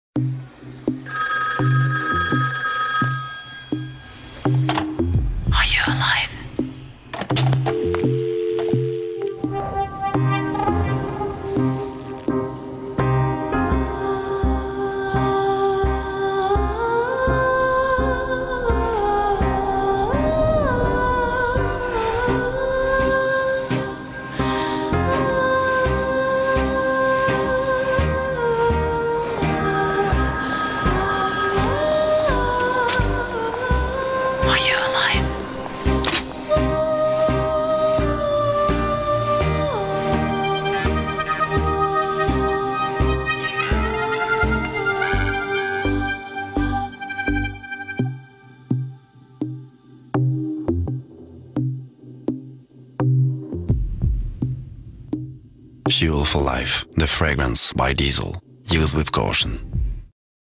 Are you alive? Are you alive? Fuel for Life, the fragrance by Diesel. Use with caution.